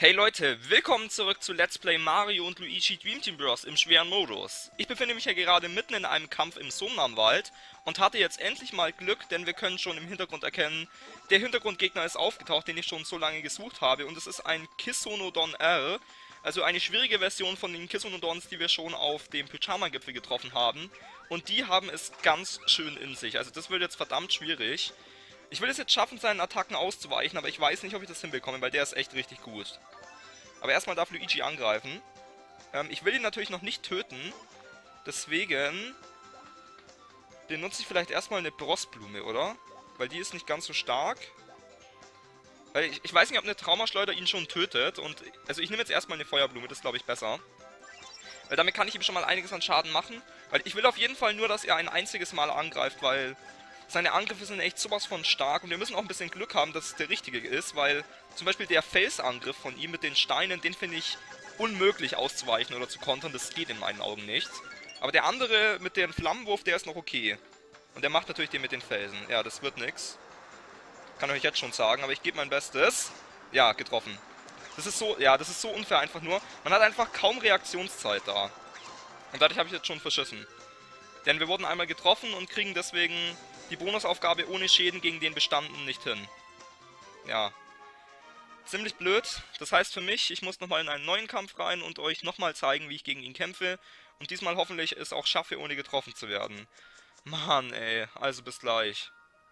Hey Leute, willkommen zurück zu Let's Play Mario und Luigi Dream Team Bros. Im schweren Modus. Ich befinde mich ja gerade mitten in einem Kampf im Somnamwald und hatte jetzt endlich mal Glück, denn wir können schon im Hintergrund erkennen, der Hintergrundgegner ist aufgetaucht, den ich schon so lange gesucht habe, und es ist ein Kisonodon R, also eine schwierige Version von den Kisonodons, die wir schon auf dem Pyjama-Gipfel getroffen haben, und die haben es ganz schön in sich, also das wird jetzt verdammt schwierig. Ich will es jetzt schaffen, seinen Attacken auszuweichen, aber ich weiß nicht, ob ich das hinbekomme, weil der ist echt richtig gut. Aber erstmal darf Luigi angreifen. Ich will ihn natürlich noch nicht töten. Deswegen benutze ich vielleicht erstmal eine Brosblume, oder? Weil die ist nicht ganz so stark. Weil ich weiß nicht, ob eine Traumaschleuder ihn schon tötet. Und also ich nehme jetzt erstmal eine Feuerblume, das ist glaube ich besser. Weil damit kann ich ihm schon mal einiges an Schaden machen. Weil ich will auf jeden Fall nur, dass er ein einziges Mal angreift, weil seine Angriffe sind echt sowas von stark. Und wir müssen auch ein bisschen Glück haben, dass es der richtige ist, weil zum Beispiel der Felsangriff von ihm mit den Steinen, den finde ich unmöglich auszuweichen oder zu kontern. Das geht in meinen Augen nicht. Aber der andere mit dem Flammenwurf, der ist noch okay. Und der macht natürlich den mit den Felsen. Ja, das wird nix. Kann ich euch jetzt schon sagen, aber ich gebe mein Bestes. Ja, getroffen. Das ist so, ja, das ist so unfair einfach nur. Man hat einfach kaum Reaktionszeit da. Und dadurch habe ich jetzt schon verschissen. Denn wir wurden einmal getroffen und kriegen deswegen die Bonusaufgabe ohne Schäden gegen den Bestanden nicht hin. Ja. Ziemlich blöd. Das heißt für mich, ich muss nochmal in einen neuen Kampf rein und euch nochmal zeigen, wie ich gegen ihn kämpfe. Und diesmal hoffentlich es auch schaffe, ohne getroffen zu werden. Mann, ey. Also bis gleich.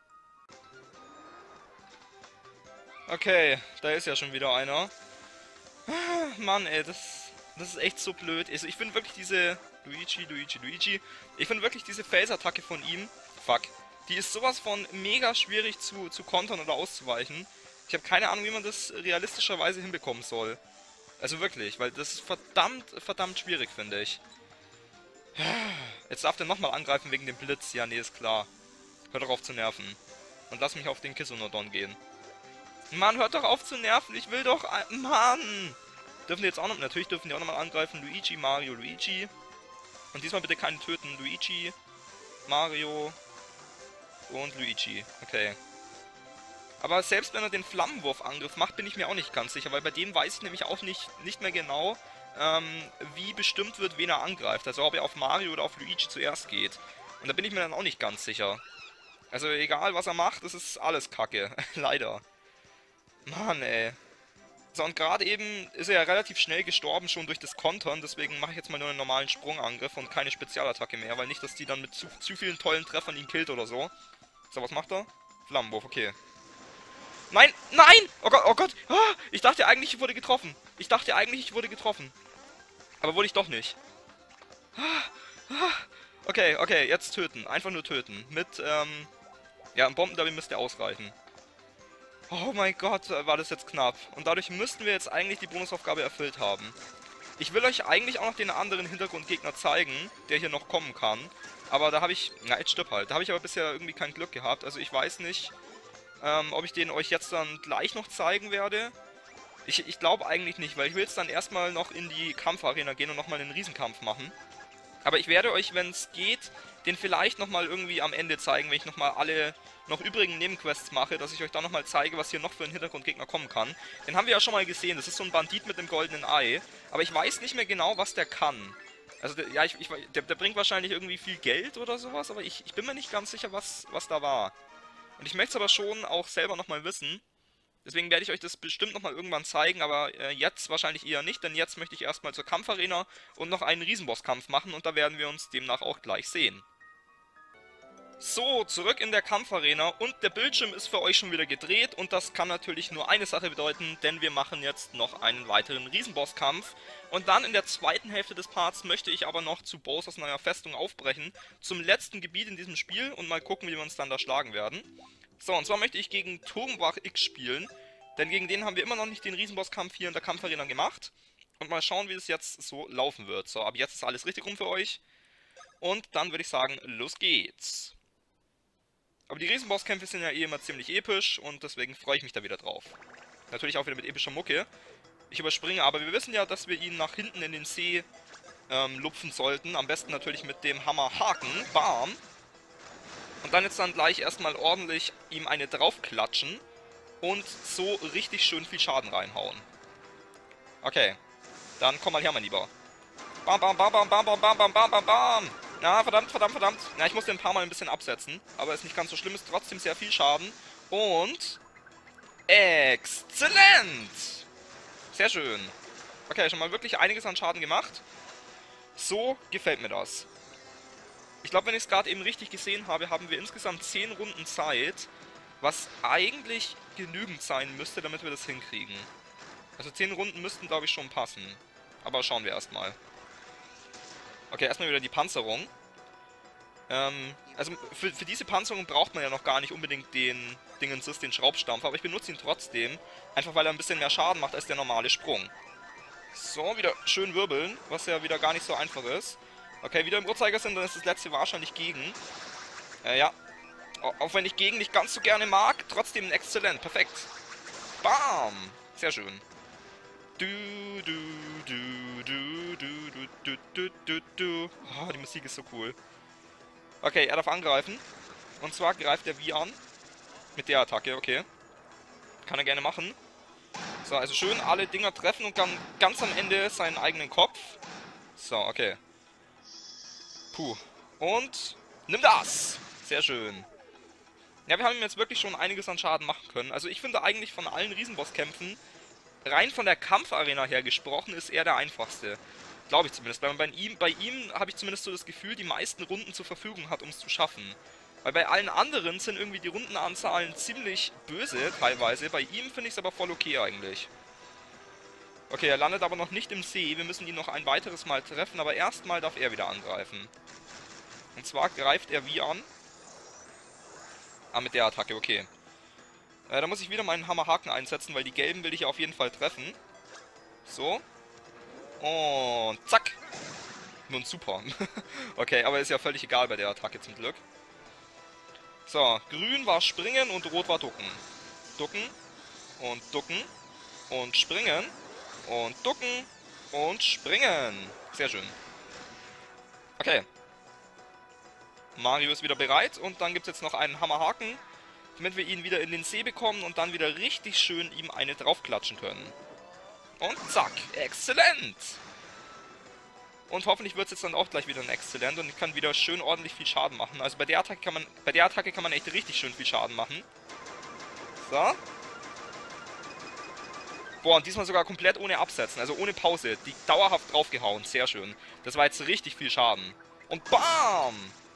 Okay, da ist ja schon wieder einer. Mann, ey, das ist echt so blöd. Also ich finde wirklich diese... Luigi. Ich finde wirklich diese Felsattacke von ihm... Fuck. Die ist sowas von mega schwierig zu kontern oder auszuweichen. Ich habe keine Ahnung, wie man das realistischerweise hinbekommen soll. Also wirklich, weil das ist verdammt schwierig, finde ich. Jetzt darf der nochmal angreifen wegen dem Blitz. Ja, nee, ist klar. Hört doch auf zu nerven. Und lass mich auf den Kisonodon gehen. Mann, hört doch auf zu nerven. Ich will doch... Mann! Dürfen die jetzt auch noch... Natürlich dürfen die auch nochmal angreifen. Luigi, Mario, Luigi. Und diesmal bitte keinen töten. Luigi, Mario... und Luigi. Okay. Aber selbst wenn er den Flammenwurfangriff macht, bin ich mir auch nicht ganz sicher, weil bei dem weiß ich nämlich auch nicht mehr genau, wie bestimmt wird, wen er angreift. Also ob er auf Mario oder auf Luigi zuerst geht. Und da bin ich mir dann auch nicht ganz sicher. Also egal, was er macht, das ist alles Kacke. Leider. Mann, ey. So, und gerade eben ist er ja relativ schnell gestorben, schon durch das Kontern. Deswegen mache ich jetzt mal nur einen normalen Sprungangriff und keine Spezialattacke mehr, weil nicht, dass die dann mit zu vielen tollen Treffern ihn killt oder so. So, was macht er? Flammenwurf, okay. Nein, nein! Oh Gott, oh Gott! Ah, ich dachte eigentlich, ich wurde getroffen. Aber wurde ich doch nicht. Okay, okay, jetzt töten. Einfach nur töten. Mit, ja, ein Bombendummy müsste ausreichen. Oh mein Gott, war das jetzt knapp. Und dadurch müssten wir jetzt eigentlich die Bonusaufgabe erfüllt haben. Ich will euch eigentlich auch noch den anderen Hintergrundgegner zeigen, der hier noch kommen kann. Aber da habe ich... Na, jetzt stirb halt. Da habe ich aber bisher irgendwie kein Glück gehabt. Also ich weiß nicht, ob ich den euch jetzt dann gleich noch zeigen werde. Ich glaube eigentlich nicht, weil ich will jetzt dann erstmal noch in die Kampfarena gehen und nochmal einen Riesenkampf machen. Aber ich werde euch, wenn es geht, den vielleicht nochmal irgendwie am Ende zeigen, wenn ich nochmal alle noch übrigen Nebenquests mache, dass ich euch dann nochmal zeige, was hier noch für ein Hintergrundgegner kommen kann. Den haben wir ja schon mal gesehen, das ist so ein Bandit mit dem goldenen Ei, aber ich weiß nicht mehr genau, was der kann. Also, ja, der bringt wahrscheinlich irgendwie viel Geld oder sowas, aber ich bin mir nicht ganz sicher, was da war. Und ich möchte es aber schon auch selber nochmal wissen. Deswegen werde ich euch das bestimmt nochmal irgendwann zeigen, aber jetzt wahrscheinlich eher nicht, denn jetzt möchte ich erstmal zur Kampfarena und noch einen Riesenbosskampf machen und da werden wir uns demnach auch gleich sehen. So, zurück in der Kampfarena und der Bildschirm ist für euch schon wieder gedreht und das kann natürlich nur eine Sache bedeuten, denn wir machen jetzt noch einen weiteren Riesenbosskampf und dann in der zweiten Hälfte des Parts möchte ich aber noch zu Bowsers neuer Festung aufbrechen, zum letzten Gebiet in diesem Spiel und mal gucken, wie wir uns dann da schlagen werden. So, und zwar möchte ich gegen Turmwach X spielen, denn gegen den haben wir immer noch nicht den Riesenbosskampf hier in der Kampfarena gemacht und mal schauen, wie es jetzt so laufen wird. So, ab jetzt ist alles richtig rum für euch und dann würde ich sagen, los geht's. Aber die Riesenbosskämpfe sind ja eh immer ziemlich episch und deswegen freue ich mich da wieder drauf. Natürlich auch wieder mit epischer Mucke. Ich überspringe, aber wir wissen ja, dass wir ihn nach hinten in den See lupfen sollten. Am besten natürlich mit dem Hammer Haken. Bam! Und dann jetzt dann gleich erstmal ordentlich ihm eine draufklatschen und so richtig schön viel Schaden reinhauen. Okay. Dann komm mal her, mein Lieber. Bam, bam, bam, bam, bam, bam, bam, bam, bam, bam, bam. Na, verdammt, verdammt, verdammt. Na, ich muss den ein paar Mal ein bisschen absetzen. Aber ist nicht ganz so schlimm, ist trotzdem sehr viel Schaden. Und... exzellent! Sehr schön. Okay, schon mal wirklich einiges an Schaden gemacht. So gefällt mir das. Ich glaube, wenn ich es gerade eben richtig gesehen habe, haben wir insgesamt 10 Runden Zeit. Was eigentlich genügend sein müsste, damit wir das hinkriegen. Also 10 Runden müssten, glaube ich, schon passen. Aber schauen wir erstmal. Okay, erstmal wieder die Panzerung. Also für diese Panzerung braucht man ja noch gar nicht unbedingt den Dingensis, den Schraubstampfer, aber ich benutze ihn trotzdem, einfach weil er ein bisschen mehr Schaden macht als der normale Sprung. So, wieder schön wirbeln, was ja wieder gar nicht so einfach ist. Okay, wieder im Uhrzeigersinn, dann ist das letzte wahrscheinlich gegen. Ja. Auch wenn ich gegen nicht ganz so gerne mag, trotzdem exzellent, perfekt. Bam! Sehr schön. Du, du, du, du, du, du, du, du, du, du. Oh, die Musik ist so cool. Okay, er darf angreifen. Und zwar greift er wie an? Mit der Attacke, okay. Kann er gerne machen. So, also schön alle Dinger treffen und dann ganz am Ende seinen eigenen Kopf. So, okay. Puh. Und nimm das! Sehr schön. Ja, wir haben ihm jetzt wirklich schon einiges an Schaden machen können. Also ich finde eigentlich von allen Riesenbosskämpfen, rein von der Kampfarena her gesprochen, ist er der einfachste. Glaube ich zumindest. Weil man bei ihm habe ich zumindest so das Gefühl, die meisten Runden zur Verfügung hat, um es zu schaffen. Weil bei allen anderen sind irgendwie die Rundenanzahlen ziemlich böse, teilweise. Bei ihm finde ich es aber voll okay eigentlich. Okay, er landet aber noch nicht im See. Wir müssen ihn noch ein weiteres Mal treffen, aber erstmal darf er wieder angreifen. Und zwar greift er wie an? Ah, mit der Attacke, okay. Da muss ich wieder meinen Hammerhaken einsetzen, weil die gelben will ich auf jeden Fall treffen. So. Und zack. Nun super. Okay, aber ist ja völlig egal bei der Attacke zum Glück. So, grün war springen und rot war ducken. Ducken und ducken und springen und ducken und springen. Sehr schön. Okay. Mario ist wieder bereit und dann gibt es jetzt noch einen Hammerhaken, damit wir ihn wieder in den See bekommen und dann wieder richtig schön ihm eine draufklatschen können. Und zack, exzellent! Und hoffentlich wird es jetzt dann auch gleich wieder ein Exzellent und ich kann wieder schön ordentlich viel Schaden machen. Also bei der Attacke kann man echt richtig schön viel Schaden machen. So. Boah, und diesmal sogar komplett ohne Absetzen, also ohne Pause. Die dauerhaft draufgehauen, sehr schön. Das war jetzt richtig viel Schaden. Und BAM!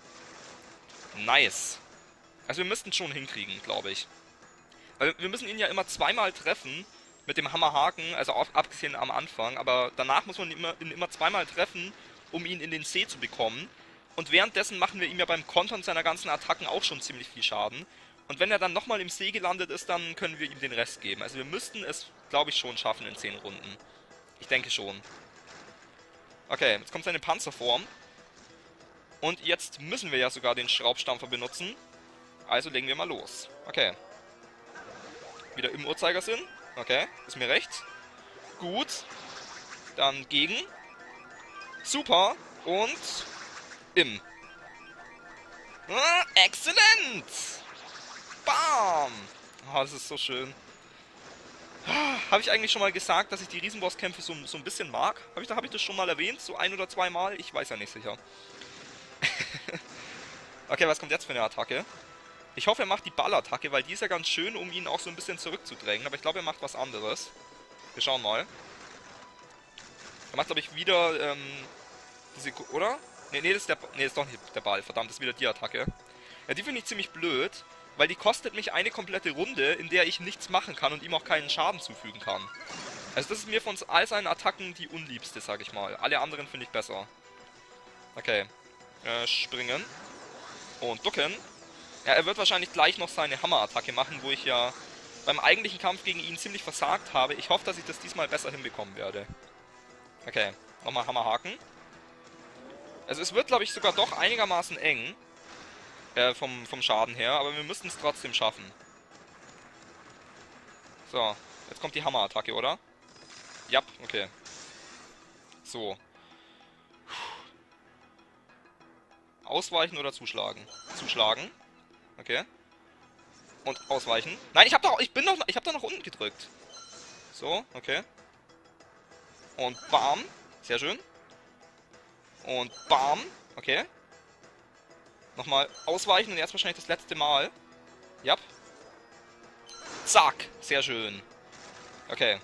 Nice. Also wir müssten es schon hinkriegen, glaube ich. Weil wir müssen ihn ja immer zweimal treffen mit dem Hammerhaken, also abgesehen am Anfang, aber danach muss man ihn immer zweimal treffen, um ihn in den See zu bekommen. Und währenddessen machen wir ihm ja beim Kontern seiner ganzen Attacken auch schon ziemlich viel Schaden. Und wenn er dann nochmal im See gelandet ist, dann können wir ihm den Rest geben. Also wir müssten es, glaube ich, schon schaffen in 10 Runden. Ich denke schon. Okay, jetzt kommt seine Panzerform. Und jetzt müssen wir ja sogar den Schraubstampfer benutzen. Also legen wir mal los. Okay. Wieder im Uhrzeigersinn. Okay, ist mir recht. Gut. Dann gegen. Super. Und im. Ah, exzellent! Bam! Oh, das ist so schön. Habe ich eigentlich schon mal gesagt, dass ich die Riesenbosskämpfe so ein bisschen mag? Hab ich das schon mal erwähnt? So 1 oder 2 Mal? Ich weiß ja nicht sicher. Okay, was kommt jetzt für eine Attacke? Ich hoffe, er macht die Ballattacke, weil die ist ja ganz schön, um ihn auch so ein bisschen zurückzudrängen. Aber ich glaube, er macht was anderes. Wir schauen mal. Er macht, glaube ich, wieder, diese... Oder? Nee, das ist doch nicht der Ball. Verdammt, das ist wieder die Attacke. Ja, die finde ich ziemlich blöd, weil die kostet mich eine komplette Runde, in der ich nichts machen kann und ihm auch keinen Schaden zufügen kann. Also das ist mir von all seinen Attacken die unliebste, sag ich mal. Alle anderen finde ich besser. Okay. Springen. Und ducken. Ja, er wird wahrscheinlich gleich noch seine Hammerattacke machen, wo ich ja beim eigentlichen Kampf gegen ihn ziemlich versagt habe. Ich hoffe, dass ich das diesmal besser hinbekommen werde. Okay, nochmal Hammerhaken. Also es wird, glaube ich, sogar doch einigermaßen eng. Vom Schaden her, aber wir müssten es trotzdem schaffen. So, jetzt kommt die Hammerattacke, oder? Ja, okay. So. Ausweichen oder zuschlagen? Zuschlagen. Okay. Und ausweichen. Nein, ich hab doch nach unten gedrückt. So, okay. Und bam. Sehr schön. Und bam. Okay. Nochmal ausweichen und jetzt wahrscheinlich das letzte Mal. Ja. Zack. Sehr schön. Okay.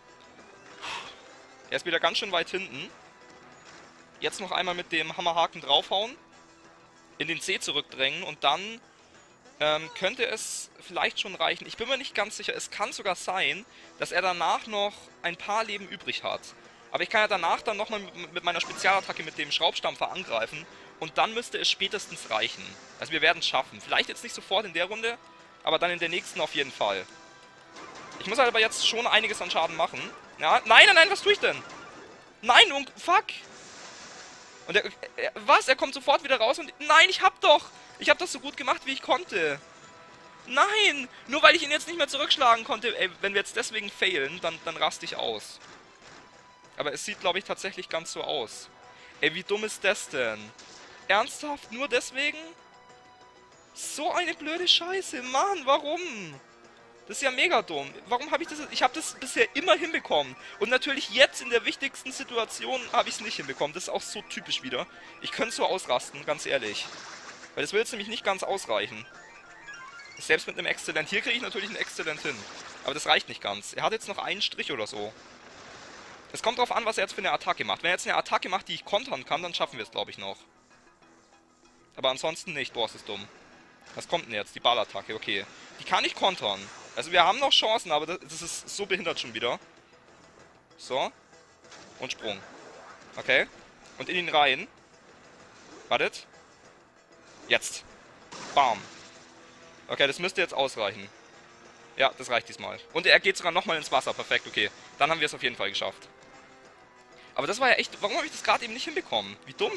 Er ist wieder ganz schön weit hinten. Jetzt noch einmal mit dem Hammerhaken draufhauen. In den C zurückdrängen und dann könnte es vielleicht schon reichen. Ich bin mir nicht ganz sicher. Es kann sogar sein, dass er danach noch ein paar Leben übrig hat. Aber ich kann ja danach dann nochmal mit meiner Spezialattacke mit dem Schraubstampfer angreifen. Und dann müsste es spätestens reichen. Also wir werden es schaffen. Vielleicht jetzt nicht sofort in der Runde, aber dann in der nächsten auf jeden Fall. Ich muss halt aber jetzt schon einiges an Schaden machen. Ja, nein, nein, nein, was tue ich denn? Nein, und fuck! Und was? Er kommt sofort wieder raus und... Nein, ich hab das so gut gemacht, wie ich konnte. Nein! Nur weil ich ihn jetzt nicht mehr zurückschlagen konnte. Ey, wenn wir jetzt deswegen failen, dann raste ich aus. Aber es sieht, glaube ich, tatsächlich ganz so aus. Ey, wie dumm ist das denn? Ernsthaft? Nur deswegen? So eine blöde Scheiße. Mann, warum? Das ist ja mega dumm. Warum habe ich das... Ich habe das bisher immer hinbekommen. Und natürlich jetzt in der wichtigsten Situation habe ich es nicht hinbekommen. Das ist auch so typisch wieder. Ich könnte so ausrasten, ganz ehrlich. Weil das will jetzt nämlich nicht ganz ausreichen. Selbst mit einem Exzellent. Hier kriege ich natürlich ein Exzellent hin. Aber das reicht nicht ganz. Er hat jetzt noch einen Strich oder so. Es kommt drauf an, was er jetzt für eine Attacke macht. Wenn er jetzt eine Attacke macht, die ich kontern kann, dann schaffen wir es, glaube ich, noch. Aber ansonsten nicht. Boah, ist das dumm. Was kommt denn jetzt? Die Ballattacke, okay. Die kann ich kontern. Also wir haben noch Chancen, aber das ist so behindert schon wieder. So. Und Sprung. Okay. Und in ihn rein. Wartet. Jetzt. Bam. Okay, das müsste jetzt ausreichen. Ja, das reicht diesmal. Und er geht sogar nochmal ins Wasser. Perfekt, okay. Dann haben wir es auf jeden Fall geschafft. Aber das war ja echt... Warum habe ich das gerade eben nicht hinbekommen? Wie dumm.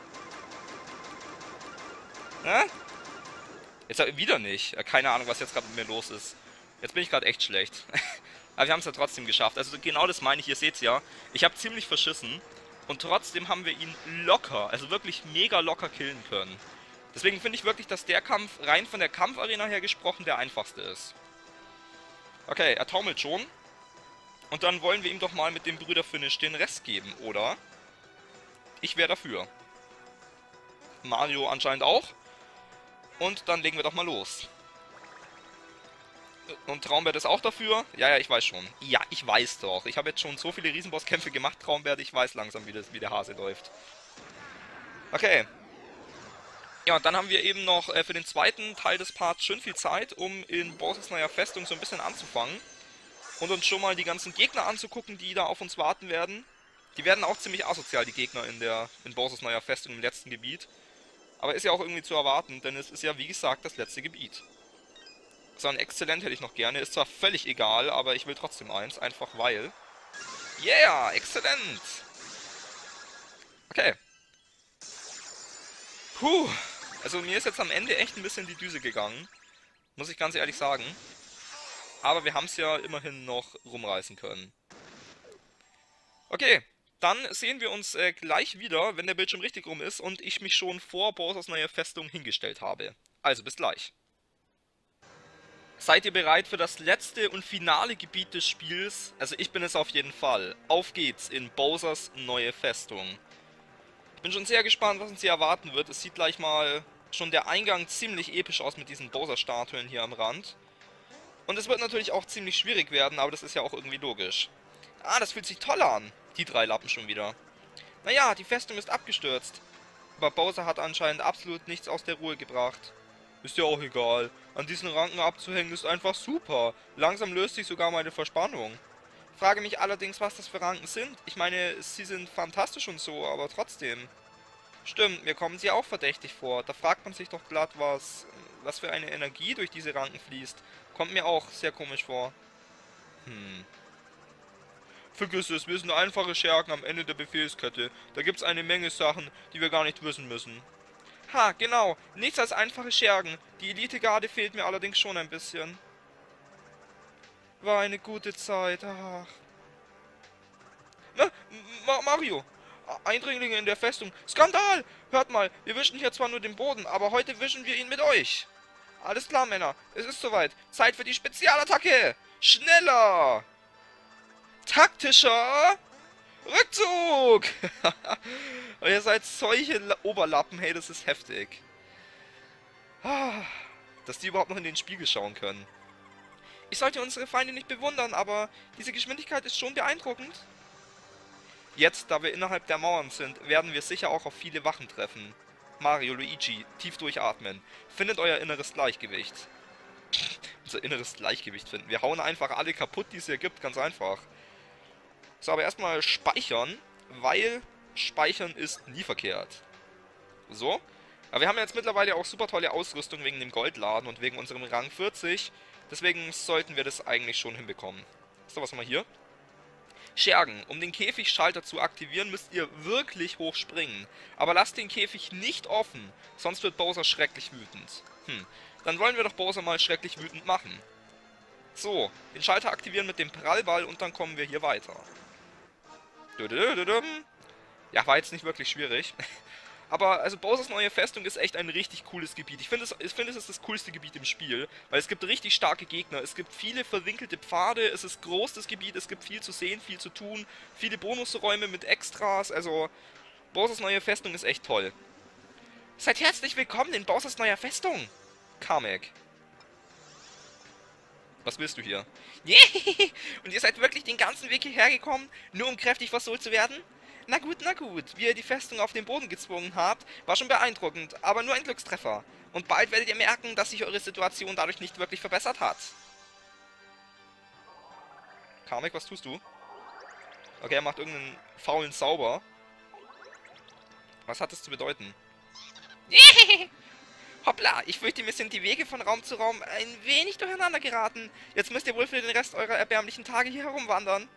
Hä? Jetzt wieder nicht. Keine Ahnung, was jetzt gerade mit mir los ist. Jetzt bin ich gerade echt schlecht. Aber wir haben es ja trotzdem geschafft. Also genau das meine ich. Ihr seht es ja. Ich habe ziemlich verschissen. Und trotzdem haben wir ihn locker, also wirklich mega locker killen können. Deswegen finde ich wirklich, dass der Kampf, rein von der Kampfarena her gesprochen, der einfachste ist. Okay, er taumelt schon. Und dann wollen wir ihm doch mal mit dem Brüderfinish den Rest geben, oder? Ich wäre dafür. Mario anscheinend auch. Und dann legen wir doch mal los. Und Traumbert ist auch dafür. Ja, ja, ich weiß schon. Ja, ich weiß doch. Ich habe jetzt schon so viele Riesenbosskämpfe gemacht, Traumbert. Ich weiß langsam, wie der Hase läuft. Okay. Ja, und dann haben wir eben noch für den zweiten Teil des Parts schön viel Zeit, um in Bowsers neuer Festung so ein bisschen anzufangen. Und uns schon mal die ganzen Gegner anzugucken, die da auf uns warten werden. Die werden auch ziemlich asozial, die Gegner in Bowsers neuer Festung im letzten Gebiet. Aber ist ja auch irgendwie zu erwarten, denn es ist ja, wie gesagt, das letzte Gebiet. So ein Exzellent hätte ich noch gerne. Ist zwar völlig egal, aber ich will trotzdem eins. Einfach weil. Yeah, Exzellent! Okay. Puh. Also mir ist jetzt am Ende echt ein bisschen die Düse gegangen. Muss ich ganz ehrlich sagen. Aber wir haben es ja immerhin noch rumreißen können. Okay. Dann sehen wir uns gleich wieder, wenn der Bildschirm richtig rum ist und ich mich schon vor Bowsers neue Festung hingestellt habe. Also bis gleich. Seid ihr bereit für das letzte und finale Gebiet des Spiels? Also ich bin es auf jeden Fall. Auf geht's in Bowsers neue Festung. Ich bin schon sehr gespannt, was uns hier erwarten wird. Es sieht gleich mal schon der Eingang ziemlich episch aus mit diesen Bowser-Statuen hier am Rand. Und es wird natürlich auch ziemlich schwierig werden, aber das ist ja auch irgendwie logisch. Ah, das fühlt sich toll an. Die drei Lappen schon wieder. Naja, die Festung ist abgestürzt. Aber Bowser hat anscheinend absolut nichts aus der Ruhe gebracht. Ist ja auch egal. An diesen Ranken abzuhängen ist einfach super. Langsam löst sich sogar meine Verspannung. Frage mich allerdings, was das für Ranken sind. Ich meine, sie sind fantastisch und so, aber trotzdem. Stimmt, mir kommen sie auch verdächtig vor. Da fragt man sich doch glatt, was für eine Energie durch diese Ranken fließt. Kommt mir auch sehr komisch vor. Vergiss es, wir sind einfache Schergen am Ende der Befehlskette. Da gibt's eine Menge Sachen, die wir gar nicht wissen müssen. Ha, genau. Nichts als einfache Schergen. Die Elitegarde fehlt mir allerdings schon ein bisschen. War eine gute Zeit, ach. Na, Mario! Eindringlinge in der Festung. Skandal! Hört mal, wir wischen hier zwar nur den Boden, aber heute wischen wir ihn mit euch. Alles klar, Männer. Es ist soweit. Zeit für die Spezialattacke! Schneller! Taktischer! Rückzug! Und ihr seid solche Oberlappen, hey, das ist heftig. Dass die überhaupt noch in den Spiegel schauen können. Ich sollte unsere Feinde nicht bewundern, aber diese Geschwindigkeit ist schon beeindruckend. Jetzt, da wir innerhalb der Mauern sind, werden wir sicher auch auf viele Wachen treffen. Mario, Luigi, tief durchatmen. Findet euer inneres Gleichgewicht. Unser inneres Gleichgewicht finden. Wir hauen einfach alle kaputt, die es hier gibt, ganz einfach. So, aber erstmal speichern, weil speichern ist nie verkehrt. So. Aber wir haben jetzt mittlerweile auch super tolle Ausrüstung wegen dem Goldladen und wegen unserem Rang 40. Deswegen sollten wir das eigentlich schon hinbekommen. So, was haben wir hier? Schergen. Um den Käfigschalter zu aktivieren, müsst ihr wirklich hoch springen. Aber lasst den Käfig nicht offen, sonst wird Bowser schrecklich wütend. Dann wollen wir doch Bowser mal schrecklich wütend machen. So, den Schalter aktivieren mit dem Prallball und dann kommen wir hier weiter. Ja, war jetzt nicht wirklich schwierig. Aber, also Bowsers neue Festung ist echt ein richtig cooles Gebiet. Ich finde, es ist das coolste Gebiet im Spiel, weil es gibt richtig starke Gegner, es gibt viele verwinkelte Pfade, es ist groß, das Gebiet, es gibt viel zu sehen, viel zu tun, viele Bonusräume mit Extras, also Bowsers neue Festung ist echt toll. Seid herzlich willkommen in Bowsers neuer Festung, Kamek. Was willst du hier? Yeah! Und ihr seid wirklich den ganzen Weg hierher gekommen, nur um kräftig versohlt zu werden? Na gut, wie ihr die Festung auf den Boden gezwungen habt, war schon beeindruckend, aber nur ein Glückstreffer. Und bald werdet ihr merken, dass sich eure Situation dadurch nicht wirklich verbessert hat. Kamek, was tust du? Okay, er macht irgendeinen faulen Zauber. Was hat das zu bedeuten? Hoppla, ich fürchte, mir sind die Wege von Raum zu Raum ein wenig durcheinander geraten. Jetzt müsst ihr wohl für den Rest eurer erbärmlichen Tage hier herumwandern.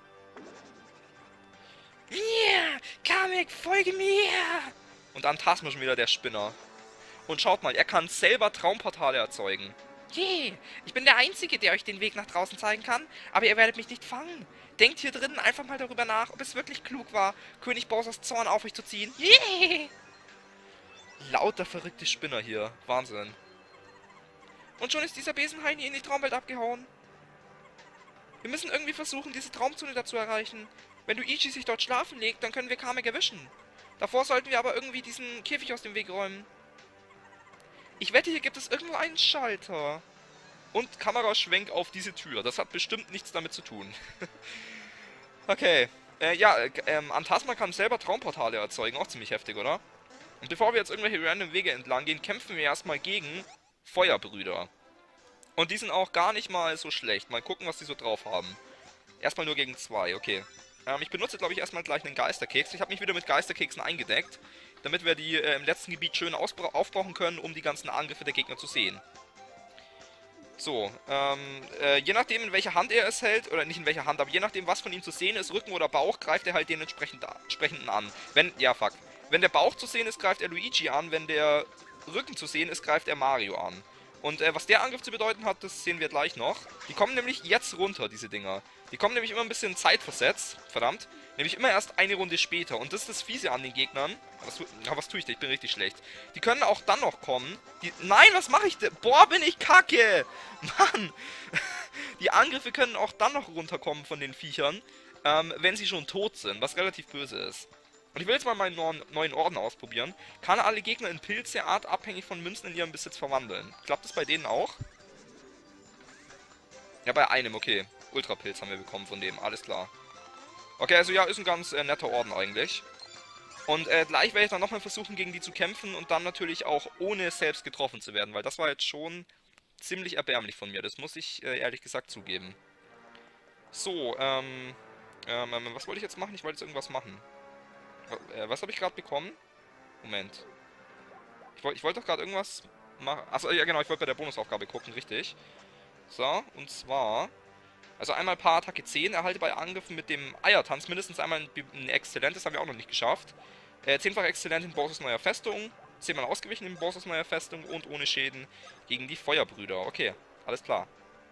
Mir! Kamek, folge mir! Und dann Tasma schon wieder der Spinner. Und schaut mal, er kann selber Traumportale erzeugen. Je, ich bin der Einzige, der euch den Weg nach draußen zeigen kann, aber ihr werdet mich nicht fangen. Denkt hier drinnen einfach mal darüber nach, ob es wirklich klug war, König Bowsers Zorn auf euch zu ziehen. Je! Lauter verrückte Spinner hier. Wahnsinn. Und schon ist dieser Besenheini in die Traumwelt abgehauen. Wir müssen irgendwie versuchen, diese Traumzone da zu erreichen. Wenn Luigi sich dort schlafen legt, dann können wir Kamek erwischen. Davor sollten wir aber irgendwie diesen Käfig aus dem Weg räumen. Ich wette, hier gibt es irgendwo einen Schalter. Und Kameraschwenk auf diese Tür. Das hat bestimmt nichts damit zu tun. Okay. Antasma kann selber Traumportale erzeugen. Auch ziemlich heftig, oder? Und bevor wir jetzt irgendwelche random Wege entlang gehen, kämpfen wir erstmal gegen Feuerbrüder. Und die sind auch gar nicht mal so schlecht. Mal gucken, was die so drauf haben. Erstmal nur gegen 2, okay. Ich benutze, glaube ich, erstmal gleich einen Geisterkeks. Ich habe mich wieder mit Geisterkeksen eingedeckt, damit wir die im letzten Gebiet schön aufbrauchen können, um die ganzen Angriffe der Gegner zu sehen. So, je nachdem, in welcher Hand er es hält, oder nicht in welcher Hand, aber je nachdem, was von ihm zu sehen ist, Rücken oder Bauch, greift er halt den entsprechenden an. Wenn der Bauch zu sehen ist, greift er Luigi an, wenn der Rücken zu sehen ist, greift er Mario an. Und was der Angriff zu bedeuten hat, das sehen wir gleich noch. Die kommen nämlich jetzt runter, diese Dinger. Die kommen nämlich immer ein bisschen zeitversetzt, verdammt. Nämlich immer erst eine Runde später. Und das ist das Fiese an den Gegnern. Was tue ich da? Ich bin richtig schlecht. Die können auch dann noch kommen. Nein, was mache ich denn? Boah, bin ich kacke! Mann! Die Angriffe können auch dann noch runterkommen von den Viechern, wenn sie schon tot sind, was relativ böse ist. Und ich will jetzt mal meinen neuen Orden ausprobieren. Kann alle Gegner in Pilze abhängig von Münzen in ihrem Besitz verwandeln. Klappt das bei denen auch? Ja, bei einem, okay. Ultrapilz haben wir bekommen von dem, alles klar. Okay, also ja, ist ein ganz netter Orden eigentlich. Und gleich werde ich dann nochmal versuchen, gegen die zu kämpfen und dann natürlich auch ohne selbst getroffen zu werden, weil das war jetzt schon ziemlich erbärmlich von mir, das muss ich ehrlich gesagt zugeben. So, was wollte ich jetzt machen? Ich wollte jetzt irgendwas machen. Was habe ich gerade bekommen? Moment. Ich wollte doch gerade irgendwas machen. Achso, ja genau, ich wollte bei der Bonusaufgabe gucken, richtig. So, und zwar... Also einmal Paar-Attacke 10, erhalte bei Angriffen mit dem Eiertanz mindestens einmal ein Exzellent, das haben wir auch noch nicht geschafft. 10-fach Exzellent in Bowsers neuer Festung, 10-mal ausgewichen in Bowsers neuer Festung und ohne Schäden gegen die Feuerbrüder. Okay, alles klar.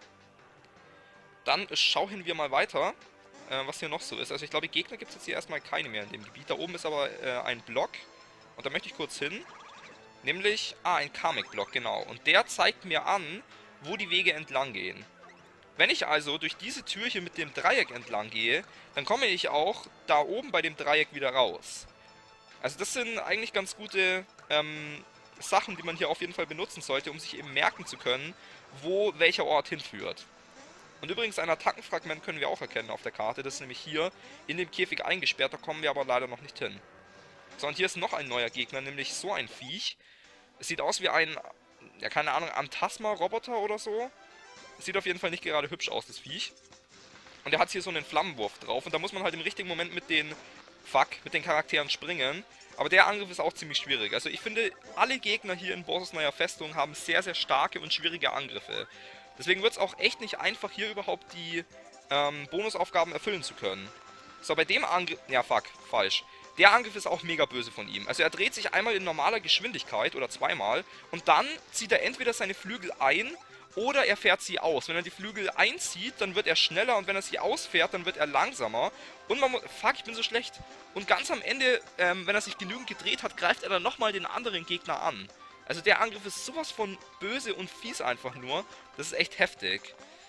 Dann schauen wir mal weiter, was hier noch so ist. Also ich glaube, Gegner gibt es jetzt hier erstmal keine mehr in dem Gebiet. Da oben ist aber ein Block und da möchte ich kurz hin. Nämlich, ein Kamek-Block, genau. Und der zeigt mir an, wo die Wege entlang gehen. Wenn ich also durch diese Tür hier mit dem Dreieck entlang gehe, dann komme ich auch da oben bei dem Dreieck wieder raus. Also das sind eigentlich ganz gute Sachen, die man hier auf jeden Fall benutzen sollte, um sich eben merken zu können, wo welcher Ort hinführt. Und übrigens ein Attackenfragment können wir auch erkennen auf der Karte. Das ist nämlich hier in dem Käfig eingesperrt, da kommen wir aber leider noch nicht hin. So, und hier ist noch ein neuer Gegner, nämlich so ein Viech. Es sieht aus wie ein, ja keine Ahnung, Antasma-Roboter oder so. Es sieht auf jeden Fall nicht gerade hübsch aus, das Viech. Und er hat hier so einen Flammenwurf drauf. Und da muss man halt im richtigen Moment mit den Charakteren springen. Aber der Angriff ist auch ziemlich schwierig. Also ich finde, alle Gegner hier in Bosses neuer Festung haben sehr, sehr starke und schwierige Angriffe. Deswegen wird es auch echt nicht einfach, hier überhaupt die Bonusaufgaben erfüllen zu können. So, bei dem Angriff... Ja, falsch. Der Angriff ist auch mega böse von ihm. Also er dreht sich einmal in normaler Geschwindigkeit oder zweimal und dann zieht er entweder seine Flügel ein oder er fährt sie aus. Wenn er die Flügel einzieht, dann wird er schneller und wenn er sie ausfährt, dann wird er langsamer. Und man muss... Fuck, ich bin so schlecht. Und ganz am Ende, wenn er sich genügend gedreht hat, greift er dann nochmal den anderen Gegner an. Also der Angriff ist sowas von böse und fies einfach nur. Das ist echt heftig.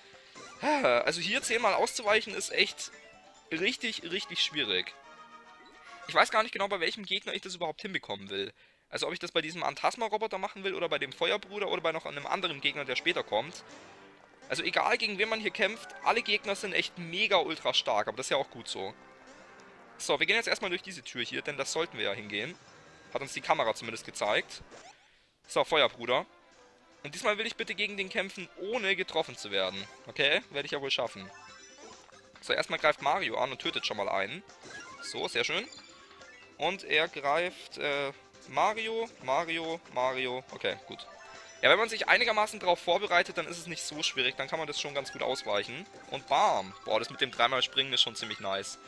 Also hier 10-mal auszuweichen ist echt richtig, richtig schwierig. Ich weiß gar nicht genau, bei welchem Gegner ich das überhaupt hinbekommen will. Also ob ich das bei diesem Antasma-Roboter machen will oder bei dem Feuerbruder oder bei noch einem anderen Gegner, der später kommt. Also egal, gegen wen man hier kämpft, alle Gegner sind echt mega ultra stark, aber das ist ja auch gut so. So, wir gehen jetzt erstmal durch diese Tür hier, denn das sollten wir ja hingehen. Hat uns die Kamera zumindest gezeigt. So, Feuerbruder. Und diesmal will ich bitte gegen den kämpfen, ohne getroffen zu werden. Okay, werde ich ja wohl schaffen. So, erstmal greift Mario an und tötet schon mal einen. So, sehr schön. Und er greift Mario. Okay, gut. Ja, wenn man sich einigermaßen darauf vorbereitet, dann ist es nicht so schwierig. Dann kann man das schon ganz gut ausweichen. Und bam. Boah, das mit dem dreimal Springen ist schon ziemlich nice.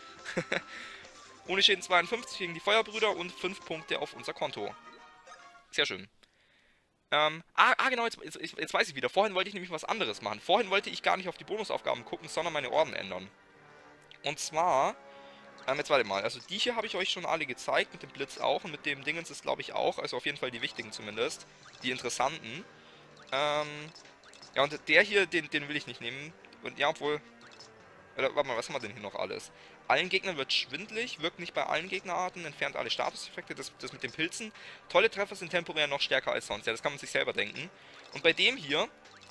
Ohne Schäden 52 gegen die Feuerbrüder und 5 Punkte auf unser Konto. Sehr schön. Genau, jetzt weiß ich wieder. Vorhin wollte ich nämlich was anderes machen. Vorhin wollte ich gar nicht auf die Bonusaufgaben gucken, sondern meine Orden ändern. Und zwar... jetzt warte mal, also die hier habe ich euch schon alle gezeigt, mit dem Blitz auch und mit dem Dingens ist glaube ich auch, also auf jeden Fall die wichtigen zumindest, die interessanten. Ja und der hier, den will ich nicht nehmen, und ja obwohl, oder warte mal, was haben wir denn hier noch alles? Allen Gegnern wird schwindlig, wirkt nicht bei allen Gegnerarten, entfernt alle Statuseffekte, das mit den Pilzen. Tolle Treffer sind temporär noch stärker als sonst, ja das kann man sich selber denken. Und bei dem hier,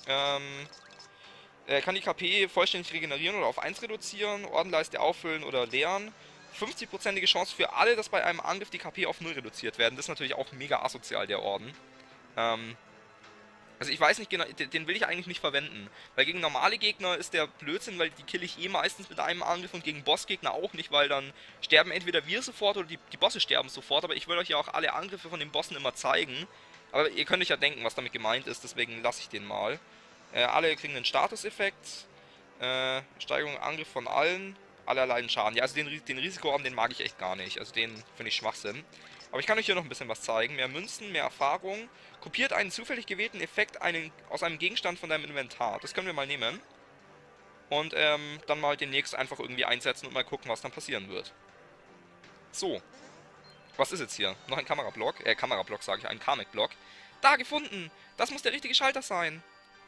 kann die KP vollständig regenerieren oder auf 1 reduzieren, Ordenleiste auffüllen oder leeren. 50%ige Chance für alle, dass bei einem Angriff die KP auf 0 reduziert werden. Das ist natürlich auch mega asozial, der Orden. Also ich weiß nicht genau, den will ich eigentlich nicht verwenden. Weil gegen normale Gegner ist der Blödsinn, weil die kill ich meistens mit einem Angriff und gegen Bossgegner auch nicht, weil dann sterben entweder wir sofort oder die Bosse sterben sofort. Aber ich will euch ja auch alle Angriffe von den Bossen immer zeigen. Aber ihr könnt euch ja denken, was damit gemeint ist, deswegen lasse ich den mal. Alle kriegen einen Statuseffekt. Steigerung Angriff von allen. Alle erleiden Schaden. Ja, also den Risikoraum, den mag ich echt gar nicht. Also den finde ich Schwachsinn. Aber ich kann euch hier noch ein bisschen was zeigen. Mehr Münzen, mehr Erfahrung. Kopiert einen zufällig gewählten Effekt aus einem Gegenstand von deinem Inventar. Das können wir mal nehmen. Und dann mal demnächst einfach irgendwie einsetzen und mal gucken, was dann passieren wird. So. Was ist jetzt hier? Noch ein Kamerablock. Kamerablock sage ich. Ein Kamek-Block. Da, gefunden! Das muss der richtige Schalter sein.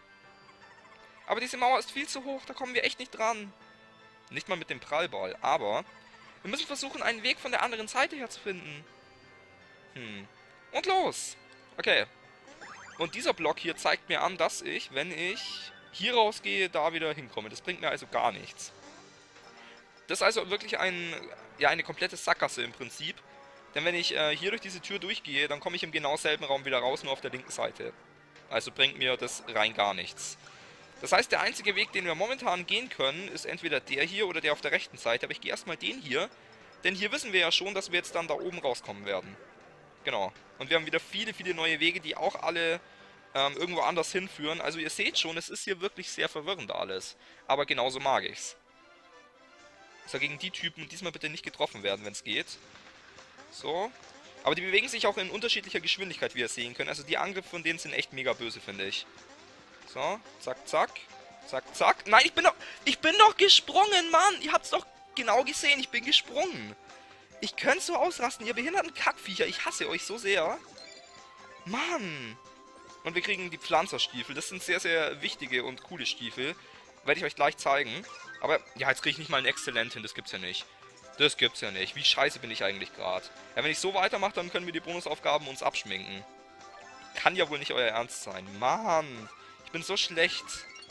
Aber diese Mauer ist viel zu hoch, da kommen wir echt nicht dran. Nicht mal mit dem Prallball, aber wir müssen versuchen, einen Weg von der anderen Seite her zu finden. Und los! Okay. Und dieser Block hier zeigt mir an, dass ich, wenn ich hier rausgehe, da wieder hinkomme. Das bringt mir also gar nichts. Das ist also wirklich eine komplette Sackgasse im Prinzip. Denn wenn ich hier durch diese Tür durchgehe, dann komme ich im genau selben Raum wieder raus, nur auf der linken Seite. Also bringt mir das rein gar nichts. Das heißt, der einzige Weg, den wir momentan gehen können, ist entweder der hier oder der auf der rechten Seite. Aber ich gehe erstmal den hier, denn hier wissen wir ja schon, dass wir jetzt dann da oben rauskommen werden. Genau. Und wir haben wieder viele, viele neue Wege, die auch alle irgendwo anders hinführen. Also ihr seht schon, es ist hier wirklich sehr verwirrend alles. Aber genauso mag ich's. So, gegen die Typen diesmal bitte nicht getroffen werden, wenn es geht. So. Aber die bewegen sich auch in unterschiedlicher Geschwindigkeit, wie ihr sehen könnt. Also die Angriffe von denen sind echt mega böse, finde ich. So, zack, zack. Zack, zack. Nein, ich bin doch gesprungen, Mann. Ihr habt's doch genau gesehen. Ich bin gesprungen. Ich könnte so ausrasten, ihr behinderten Kackviecher. Ich hasse euch so sehr. Mann. Und wir kriegen die Pflanzerstiefel. Das sind sehr, sehr wichtige und coole Stiefel. Werde ich euch gleich zeigen. Aber, ja, jetzt kriege ich nicht mal einen Exzellent hin. Das gibt's ja nicht. Das gibt's ja nicht. Wie scheiße bin ich eigentlich gerade? Ja, wenn ich so weitermache, dann können wir die Bonusaufgaben uns abschminken. Kann ja wohl nicht euer Ernst sein. Mann, ich bin so schlecht.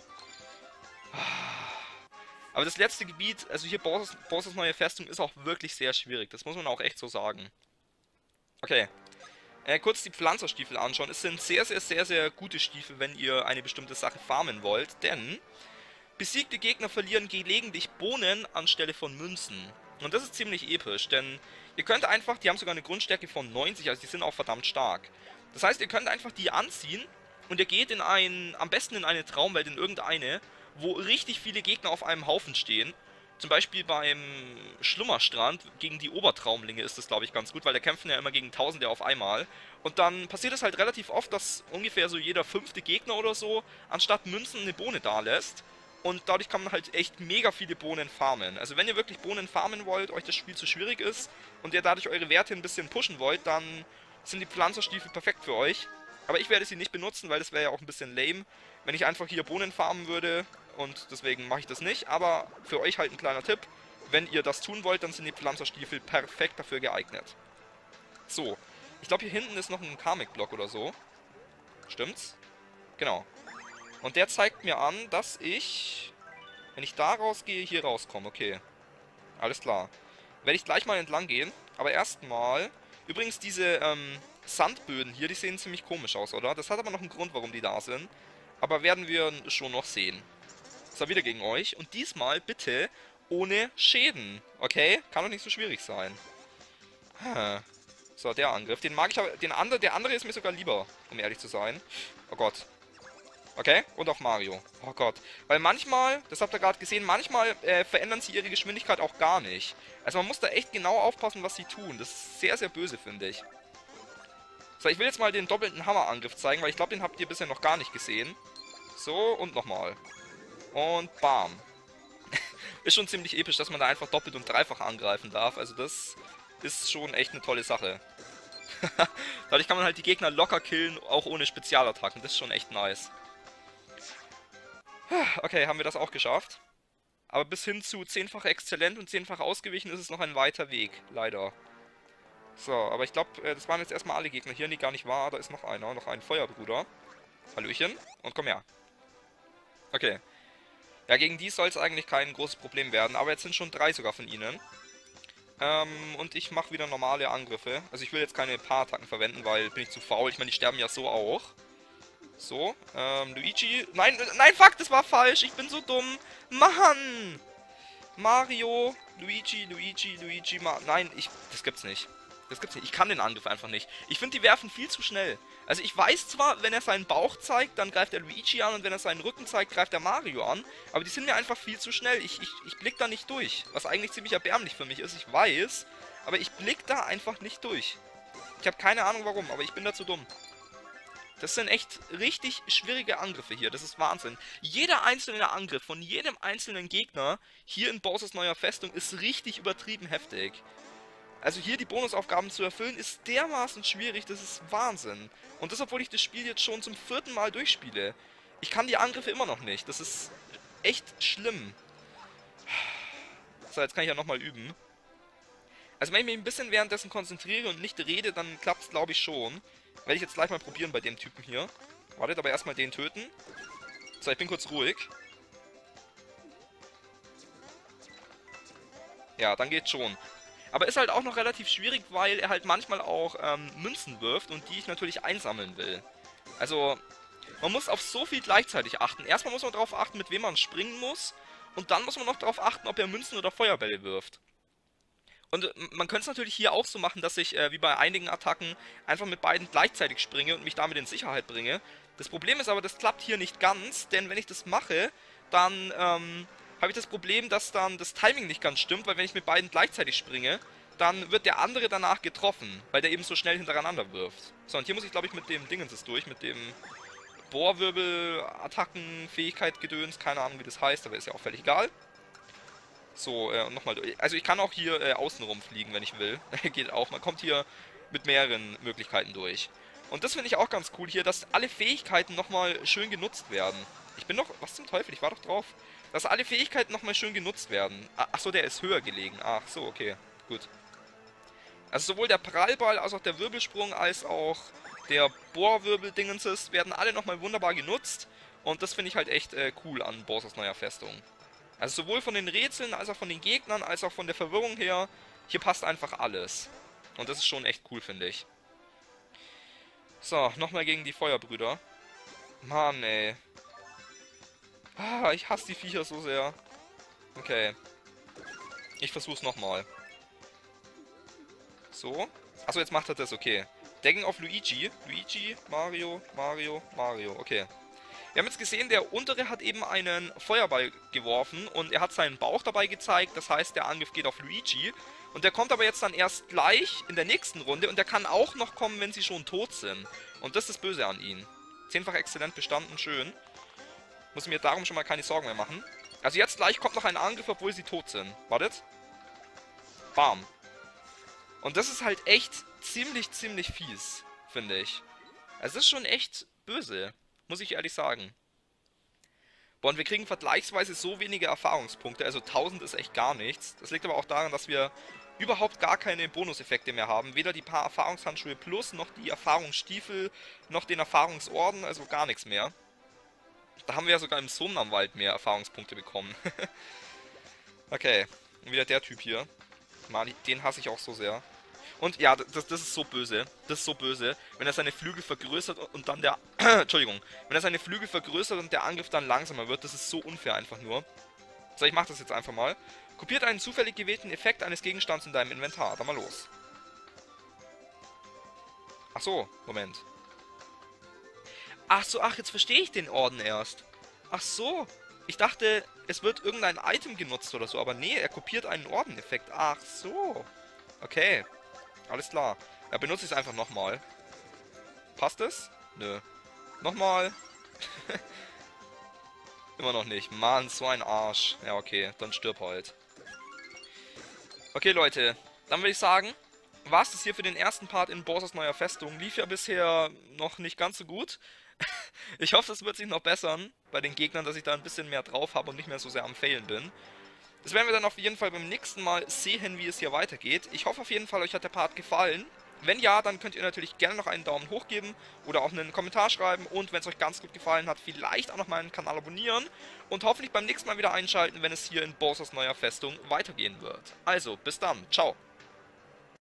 Aber das letzte Gebiet, also hier Bowsers neue Festung, ist auch wirklich sehr schwierig. Das muss man auch echt so sagen. Okay. Kurz die Pflanzerstiefel anschauen. Es sind sehr, sehr, sehr, sehr gute Stiefel, wenn ihr eine bestimmte Sache farmen wollt. Denn besiegte Gegner verlieren gelegentlich Bohnen anstelle von Münzen. Und das ist ziemlich episch, denn ihr könnt einfach, die haben sogar eine Grundstärke von 90, also die sind auch verdammt stark. Das heißt, ihr könnt einfach die anziehen und ihr geht in am besten in eine Traumwelt, in irgendeine, wo richtig viele Gegner auf einem Haufen stehen. Zum Beispiel beim Schlummerstrand gegen die Obertraumlinge ist das, glaube ich, ganz gut, weil da kämpfen ja immer gegen Tausende auf einmal. Und dann passiert es halt relativ oft, dass ungefähr so jeder 5. Gegner oder so anstatt Münzen eine Bohne da lässt. Und dadurch kann man halt echt mega viele Bohnen farmen. Also wenn ihr wirklich Bohnen farmen wollt, euch das Spiel zu schwierig ist und ihr dadurch eure Werte ein bisschen pushen wollt, dann sind die Pflanzerstiefel perfekt für euch. Aber ich werde sie nicht benutzen, weil das wäre ja auch ein bisschen lame, wenn ich einfach hier Bohnen farmen würde. Und deswegen mache ich das nicht. Aber für euch halt ein kleiner Tipp. Wenn ihr das tun wollt, dann sind die Pflanzerstiefel perfekt dafür geeignet. So. Ich glaube, hier hinten ist noch ein Karmic-Block oder so. Stimmt's? Genau. Und der zeigt mir an, dass ich, wenn ich da rausgehe, hier rauskomme. Okay. Alles klar. Werde ich gleich mal entlang gehen. Aber erstmal... Übrigens, diese Sandböden hier, die sehen ziemlich komisch aus, oder? Das hat aber noch einen Grund, warum die da sind. Aber werden wir schon noch sehen. So, wieder gegen euch. Und diesmal bitte ohne Schäden. Okay? Kann doch nicht so schwierig sein. So, der Angriff. Den mag ich aber... Der andere ist mir sogar lieber, um ehrlich zu sein. Oh Gott. Okay? Und auf Mario. Oh Gott. Weil manchmal, das habt ihr gerade gesehen, manchmal verändern sie ihre Geschwindigkeit auch gar nicht. Also man muss da echt genau aufpassen, was sie tun. Das ist sehr, sehr böse, finde ich. So, ich will jetzt mal den doppelten Hammerangriff zeigen, weil ich glaube, den habt ihr bisher noch gar nicht gesehen. So, und nochmal. Und bam. Ist schon ziemlich episch, dass man da einfach doppelt und dreifach angreifen darf. Also das ist schon echt eine tolle Sache. Dadurch kann man halt die Gegner locker killen, auch ohne Spezialattacken. Das ist schon echt nice. Okay, haben wir das auch geschafft. Aber bis hin zu 10-fach exzellent und 10-fach ausgewichen ist es noch ein weiter Weg, leider. So, aber ich glaube, das waren jetzt erstmal alle Gegner hier, die gar nicht wahr. Da ist noch einer, noch ein Feuerbruder. Hallöchen, und komm her. Okay. Ja, gegen die soll es eigentlich kein großes Problem werden, aber jetzt sind schon 3 sogar von ihnen. Und ich mache wieder normale Angriffe. Also ich will jetzt keine Paarattacken verwenden, weil bin ich zu faul. Ich meine, die sterben ja so auch. So, Luigi. Nein, nein, fuck, das war falsch. Ich bin so dumm. Mann! Mario, Luigi, nein, das gibt's nicht. Das gibt's nicht. Ich kann den Angriff einfach nicht. Ich finde, die werfen viel zu schnell. Also ich weiß zwar, wenn er seinen Bauch zeigt, dann greift er Luigi an und wenn er seinen Rücken zeigt, greift er Mario an. Aber die sind mir einfach viel zu schnell. Ich blick da nicht durch. Was eigentlich ziemlich erbärmlich für mich ist, ich weiß. Aber ich blick da einfach nicht durch. Ich habe keine Ahnung warum, aber ich bin da zu dumm. Das sind echt richtig schwierige Angriffe hier. Das ist Wahnsinn. Jeder einzelne Angriff von jedem einzelnen Gegner hier in Bowsers neuer Festung ist richtig übertrieben heftig. Also hier die Bonusaufgaben zu erfüllen, ist dermaßen schwierig, das ist Wahnsinn. Und das, obwohl ich das Spiel jetzt schon zum 4. Mal durchspiele. Ich kann die Angriffe immer noch nicht. Das ist echt schlimm. So, jetzt kann ich ja nochmal üben. Also wenn ich mich ein bisschen währenddessen konzentriere und nicht rede, dann klappt es, glaube ich, schon. Werde ich jetzt gleich mal probieren bei dem Typen hier. Wartet, aber erstmal den töten. So, ich bin kurz ruhig. Ja, dann geht's schon. Aber ist halt auch noch relativ schwierig, weil er halt manchmal auch Münzen wirft und die ich natürlich einsammeln will. Also, man muss auf so viel gleichzeitig achten. Erstmal muss man darauf achten, mit wem man springen muss. Und dann muss man noch darauf achten, ob er Münzen oder Feuerbälle wirft. Und man könnte es natürlich hier auch so machen, dass ich, wie bei einigen Attacken, einfach mit beiden gleichzeitig springe und mich damit in Sicherheit bringe. Das Problem ist aber, das klappt hier nicht ganz, denn wenn ich das mache, dann habe ich das Problem, dass dann das Timing nicht ganz stimmt, weil wenn ich mit beiden gleichzeitig springe, dann wird der andere danach getroffen, weil der eben so schnell hintereinander wirft. So, und hier muss ich, glaube ich, mit dem Dingens durch, mit dem Bohrwirbel-Attacken, Fähigkeit, Gedöns, keine Ahnung, wie das heißt, aber ist ja auch völlig egal. So, nochmal. Also ich kann auch hier außenrum fliegen, wenn ich will. Geht auch. Man kommt hier mit mehreren Möglichkeiten durch. Und das finde ich auch ganz cool hier, dass alle Fähigkeiten nochmal schön genutzt werden. Ich bin doch... Was zum Teufel? Ich war doch drauf. dass alle Fähigkeiten nochmal schön genutzt werden. Achso, der ist höher gelegen. Ach so, okay. Gut. Also sowohl der Prallball als auch der Wirbelsprung als auch der Bohrwirbel-Dingenses werden alle nochmal wunderbar genutzt. Und das finde ich halt echt cool an Bowsers neuer Festung. Also sowohl von den Rätseln, als auch von den Gegnern, als auch von der Verwirrung her. Hier passt einfach alles. Und das ist schon echt cool, finde ich. So, nochmal gegen die Feuerbrüder. Mann, ey. Ah, ich hasse die Viecher so sehr. Okay. Ich versuch's nochmal. So. Achso, jetzt macht er das, okay. Decken auf Luigi. Luigi, Mario, Mario, Mario. Okay. Wir haben jetzt gesehen, der untere hat eben einen Feuerball geworfen und er hat seinen Bauch dabei gezeigt. Das heißt, der Angriff geht auf Luigi. Und der kommt aber jetzt dann erst gleich in der nächsten Runde und der kann auch noch kommen, wenn sie schon tot sind. Und das ist das Böse an ihn. 10-fach exzellent bestanden, schön. Muss mir darum schon mal keine Sorgen mehr machen. Also jetzt gleich kommt noch ein Angriff, obwohl sie tot sind. Wartet. Bam. Und das ist halt echt ziemlich fies, finde ich. Also das ist schon echt böse, muss ich ehrlich sagen. Boah, und wir kriegen vergleichsweise so wenige Erfahrungspunkte, also 1000 ist echt gar nichts. Das liegt aber auch daran, dass wir überhaupt gar keine Bonuseffekte mehr haben. Weder die paar Erfahrungshandschuhe plus, noch die Erfahrungsstiefel, noch den Erfahrungsorden, also gar nichts mehr. Da haben wir ja sogar im Sonnenwald mehr Erfahrungspunkte bekommen. Okay, und wieder der Typ hier. Mann, den hasse ich auch so sehr. Und ja, das ist so böse. Das ist so böse, wenn er seine Flügel vergrößert und dann der... Entschuldigung. Wenn er seine Flügel vergrößert und der Angriff dann langsamer wird, das ist so unfair einfach nur. So, ich mach das jetzt einfach mal. Kopiert einen zufällig gewählten Effekt eines Gegenstands in deinem Inventar. Dann mal los. Ach so, Moment. Ach so, ach, jetzt verstehe ich den Orden erst. Ach so. Ich dachte, es wird irgendein Item genutzt oder so, aber nee, er kopiert einen Ordeneffekt. Ach so. Okay. Alles klar. Ja, benutze ich es einfach nochmal. Passt es? Nö. Nochmal. Immer noch nicht. Mann, so ein Arsch. Ja, okay. Dann stirb halt. Okay, Leute. Dann würde ich sagen, war es das hier für den ersten Part in Bowsers neuer Festung. Lief ja bisher noch nicht ganz so gut. Ich hoffe, es wird sich noch bessern bei den Gegnern, dass ich da ein bisschen mehr drauf habe und nicht mehr so sehr am Failen bin. Das werden wir dann auf jeden Fall beim nächsten Mal sehen, wie es hier weitergeht. Ich hoffe auf jeden Fall, euch hat der Part gefallen. Wenn ja, dann könnt ihr natürlich gerne noch einen Daumen hoch geben oder auch einen Kommentar schreiben. Und wenn es euch ganz gut gefallen hat, vielleicht auch noch meinen Kanal abonnieren. Und hoffentlich beim nächsten Mal wieder einschalten, wenn es hier in Bowsers neuer Festung weitergehen wird. Also, bis dann. Ciao.